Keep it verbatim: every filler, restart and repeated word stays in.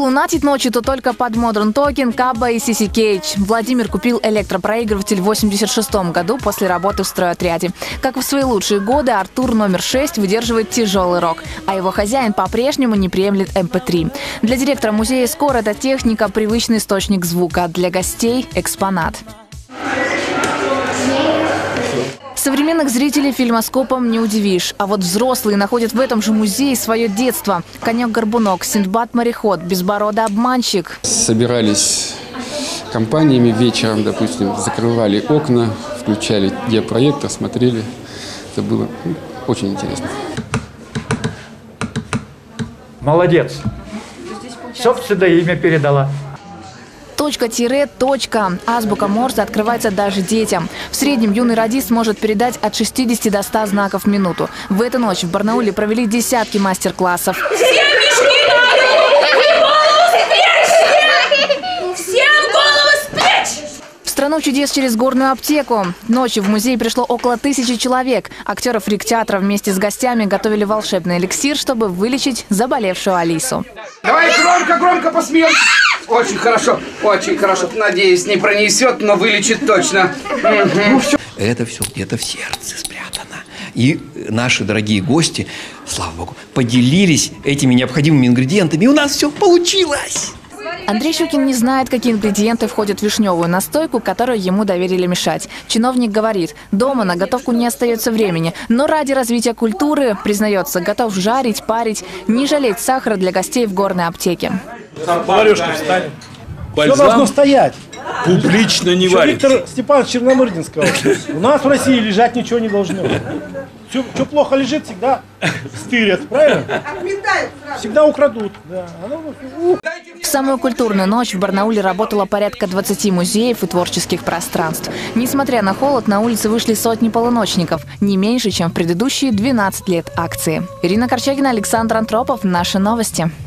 лунатить ночью, то только под Modern Talking, Кабба и Сиси Кейдж. Владимир купил электропроигрыватель в восемьдесят шестом году после работы в стройотряде. Как в свои лучшие годы, Артур номер шесть выдерживает тяжелый рок, а его хозяин по-прежнему не приемлет эм пэ три. Для директора музея «Скор» эта техника – привычный источник звука, для гостей – экспонат. Современных зрителей фильмоскопом не удивишь. А вот взрослые находят в этом же музее свое детство. Конек-горбунок, Синдбад-мореход, Безбородый-обманщик. Собирались компаниями вечером, допустим, закрывали окна, включали диапроектор, смотрели. Это было очень интересно. Молодец. Собственное имя передала. Точка-тире, точка. Азбука Морзе открывается даже детям. В среднем юный радист может передать от шестидесяти до ста знаков в минуту. В эту ночь в Барнауле провели десятки мастер-классов. В страну чудес через горную аптеку. Ночью в музей пришло около тысячи человек. Актеры фрик-театра вместе с гостями готовили волшебный эликсир, чтобы вылечить заболевшую Алису. Давай громко-громко посмеемся. Очень хорошо, очень хорошо. Надеюсь, не пронесет, но вылечит точно. Это все где-то в сердце спрятано. И наши дорогие гости, слава богу, поделились этими необходимыми ингредиентами. И у нас все получилось. Андрей Щукин не знает, какие ингредиенты входят в вишневую настойку, которую ему доверили мешать. Чиновник говорит, дома на готовку не остается времени, но ради развития культуры, признается, готов жарить, парить, не жалеть сахара для гостей в горной аптеке. Поварешка встанет. Бальзам все должно стоять. Публично не Еще варится. Виктор Степанович Черномырдин сказал, у нас в России лежать ничего не должно. Все, что плохо лежит, всегда стырят, правильно? Всегда украдут. Да. В самую культурную ночь в Барнауле работало порядка двадцати музеев и творческих пространств. Несмотря на холод, на улице вышли сотни полуночников, не меньше, чем в предыдущие двенадцать лет акции. Ирина Корчагина, Александр Антропов. Наши новости.